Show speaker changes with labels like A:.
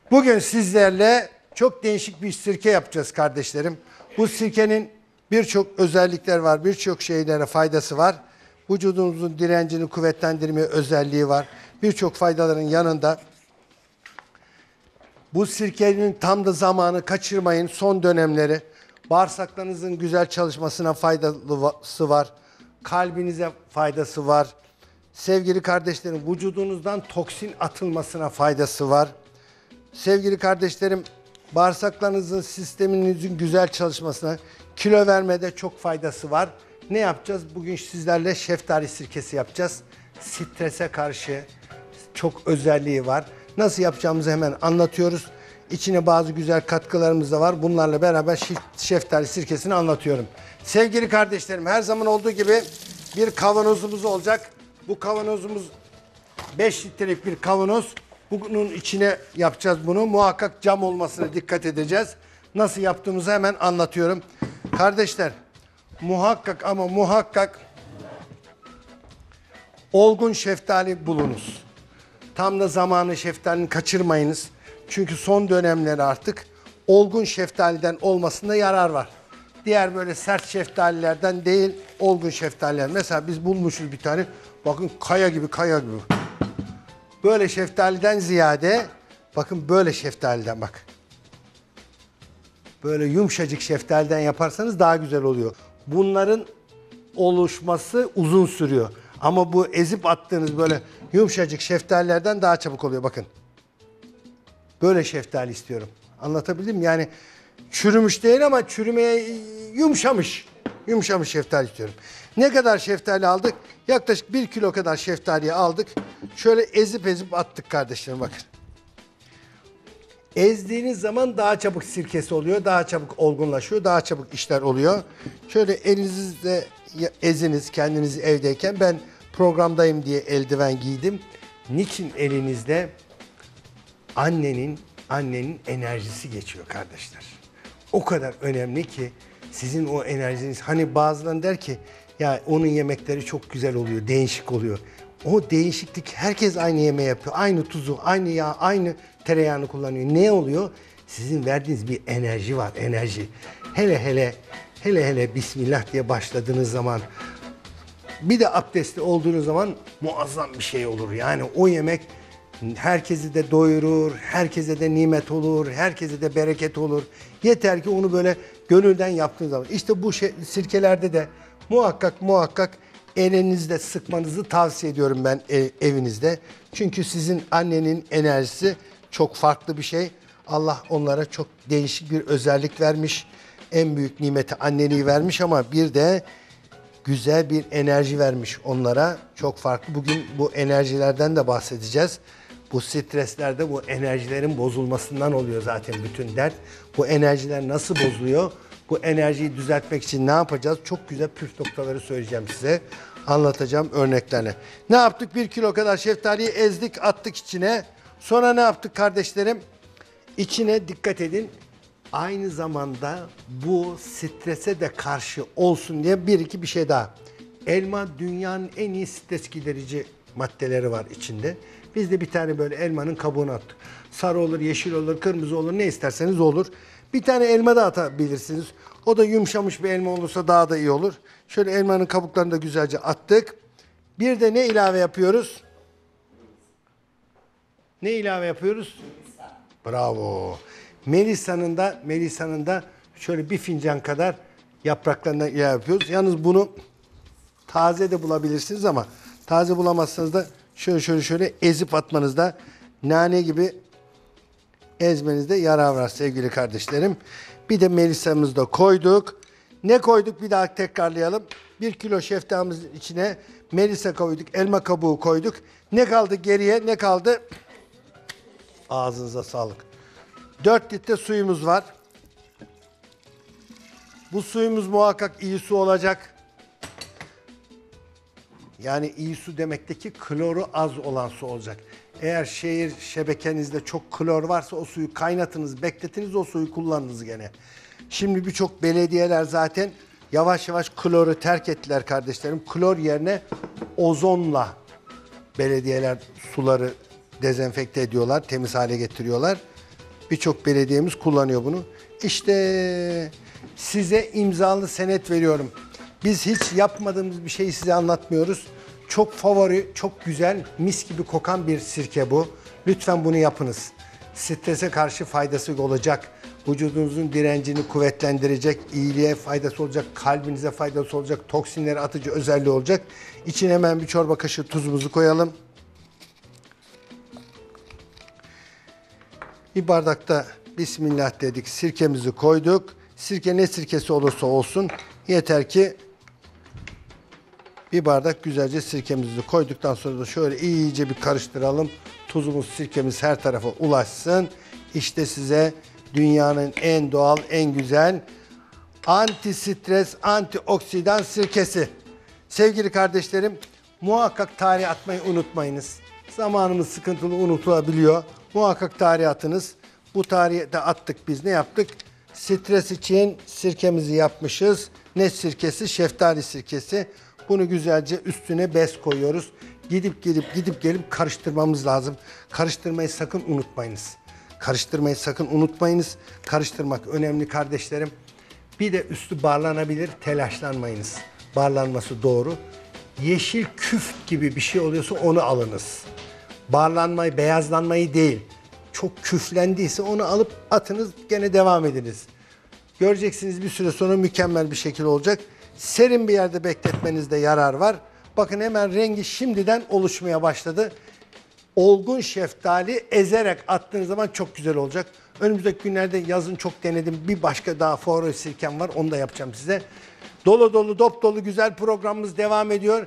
A: Bugün sizlerle çok değişik bir sirke yapacağız kardeşlerim. Bu sirkenin birçok özellikler var, birçok şeylere faydası var. Vücudumuzun direncini kuvvetlendirme özelliği var. Birçok faydaların yanında bu sirkenin tam da zamanı kaçırmayın. Son dönemleri bağırsaklarınızın güzel çalışmasına faydası var. Kalbinize faydası var. Sevgili kardeşlerim, vücudunuzdan toksin atılmasına faydası var. Sevgili kardeşlerim, bağırsaklarınızın, sisteminizin güzel çalışmasına, kilo vermede çok faydası var. Ne yapacağız? Bugün sizlerle şeftali sirkesi yapacağız. Strese karşı çok özelliği var. Nasıl yapacağımızı hemen anlatıyoruz. İçine bazı güzel katkılarımız da var. Bunlarla beraber şeftali sirkesini anlatıyorum. Sevgili kardeşlerim, her zaman olduğu gibi bir kavanozumuz olacak. Bu kavanozumuz 5 litrelik bir kavanoz. Bunun içine yapacağız bunu. Muhakkak cam olmasına dikkat edeceğiz. Nasıl yaptığımızı hemen anlatıyorum. Kardeşler, muhakkak ama muhakkak olgun şeftali bulunuz. Tam da zamanı şeftalini kaçırmayınız. Çünkü son dönemleri artık olgun şeftaliden olmasında yarar var. Diğer böyle sert şeftalilerden değil, olgun şeftaliler. Mesela biz bulmuşuz bir tane. Bakın kaya gibi, kaya gibi. Böyle şeftaliden ziyade, bakın böyle şeftaliden bak. Böyle yumuşacık şeftaliden yaparsanız daha güzel oluyor. Bunların oluşması uzun sürüyor. Ama bu ezip attığınız böyle yumuşacık şeftalilerden daha çabuk oluyor bakın. Böyle şeftali istiyorum. Anlatabildim mi? Yani çürümüş değil ama çürümeye yumuşamış. Yumuşamış şeftali istiyorum. Ne kadar şeftali aldık? Yaklaşık 1 kilo kadar şeftaliyi aldık. Şöyle ezip attık kardeşlerim bakın. Ezdiğiniz zaman daha çabuk sirkesi oluyor, daha çabuk olgunlaşıyor, daha çabuk işler oluyor. Şöyle elinizle eziniz kendinizi evdeyken. Ben programdayım diye eldiven giydim. Niçin elinizde? Annenin enerjisi geçiyor kardeşler. O kadar önemli ki sizin o enerjiniz. Hani bazıları der ki ya onun yemekleri çok güzel oluyor, değişik oluyor. O değişiklik, herkes aynı yemeği yapıyor. Aynı tuzu, aynı yağ, aynı tereyağını kullanıyor. Ne oluyor? Sizin verdiğiniz bir enerji var, enerji. Hele Bismillah diye başladığınız zaman, bir de abdestli olduğunuz zaman muazzam bir şey olur. Yani o yemek herkesi de doyurur, herkese de nimet olur, herkese de bereket olur. Yeter ki onu böyle gönülden yaptığınız zaman. İşte bu sirkelerde de muhakkak elinizde sıkmanızı tavsiye ediyorum ben evinizde. Çünkü sizin annenin enerjisi çok farklı bir şey. Allah onlara çok değişik bir özellik vermiş. En büyük nimeti anneliği vermiş ama bir de güzel bir enerji vermiş onlara. Çok farklı. Bugün bu enerjilerden de bahsedeceğiz. Bu streslerde bu enerjilerin bozulmasından oluyor zaten bütün dert. Bu enerjiler nasıl bozuluyor? Bu enerjiyi düzeltmek için ne yapacağız? Çok güzel püf noktaları söyleyeceğim size. Anlatacağım örneklerle. Ne yaptık? 1 kilo kadar şeftaliyi ezdik, attık içine. Sonra ne yaptık kardeşlerim? İçine dikkat edin. Aynı zamanda bu strese de karşı olsun diye bir şey daha. Elma dünyanın en iyi stres giderici maddeleri var içinde. Biz de bir tane böyle elmanın kabuğunu attık. Sarı olur, yeşil olur, kırmızı olur, ne isterseniz olur. Bir tane elma da atabilirsiniz. O da yumuşamış bir elma olursa daha da iyi olur. Şöyle elmanın kabuklarını da güzelce attık. Bir de ne ilave yapıyoruz? Ne ilave yapıyoruz? Bravo. Melisa'nın da şöyle bir fincan kadar yapraklarından ilave yapıyoruz. Yalnız bunu taze de bulabilirsiniz ama taze bulamazsanız da şöyle ezip atmanızda, nane gibi ezmenizde yarar var sevgili kardeşlerim. Bir de Melisa'mızı da koyduk. Ne koyduk? Bir daha tekrarlayalım. 1 kilo şeftalimizin içine Melisa koyduk, elma kabuğu koyduk. Ne kaldı geriye? Ne kaldı? Ağzınıza sağlık. 4 litre suyumuz var. Bu suyumuz muhakkak iyi su olacak. Yani iyi su demekteki kloru az olan su olacak. Eğer şehir şebekenizde çok klor varsa o suyu kaynatınız, bekletiniz, o suyu kullanınız gene. Şimdi birçok belediyeler zaten yavaş yavaş kloru terk ettiler kardeşlerim. Klor yerine ozonla belediyeler suları dezenfekte ediyorlar, temiz hale getiriyorlar. Birçok belediyemiz kullanıyor bunu. İşte size imzalı senet veriyorum. Biz hiç yapmadığımız bir şeyi size anlatmıyoruz. Çok favori, çok güzel, mis gibi kokan bir sirke bu. Lütfen bunu yapınız. Strese karşı faydası olacak. Vücudunuzun direncini kuvvetlendirecek, iyiliğe faydası olacak, kalbinize faydası olacak, toksinleri atıcı özelliği olacak. İçine hemen bir çorba kaşığı tuzumuzu koyalım. Bir bardakta Bismillah dedik, sirkemizi koyduk. Sirke ne sirkesi olursa olsun yeter ki bir bardak güzelce sirkemizi koyduktan sonra da şöyle iyice bir karıştıralım. Tuzumuz, sirkemiz her tarafa ulaşsın. İşte size dünyanın en doğal, en güzel anti stres, antioksidan sirkesi. Sevgili kardeşlerim, muhakkak tarih atmayı unutmayınız. Zamanımız sıkıntılı, unutulabiliyor. Muhakkak tarih atınız. Bu tarihe de attık, biz ne yaptık? Stres için sirkemizi yapmışız. Ne sirkesi? Şeftali sirkesi. Bunu güzelce üstüne bez koyuyoruz. Gidip gelip karıştırmamız lazım. Karıştırmayı sakın unutmayınız. Karıştırmayı sakın unutmayınız. Karıştırmak önemli kardeşlerim. Bir de üstü barlanabilir, telaşlanmayınız. Barlanması doğru. Yeşil küf gibi bir şey oluyorsa onu alınız. Barlanmayı, beyazlanmayı değil. Çok küflendiyse onu alıp atınız, gene devam ediniz. Göreceksiniz bir süre sonra mükemmel bir şekil olacak. Serin bir yerde bekletmenizde yarar var. Bakın hemen rengi şimdiden oluşmaya başladı. Olgun şeftali ezerek attığınız zaman çok güzel olacak. Önümüzdeki günlerde yazın çok denedim. Bir başka daha favori sirkem var. Onu da yapacağım size. Dolu dolu, dop dolu güzel programımız devam ediyor.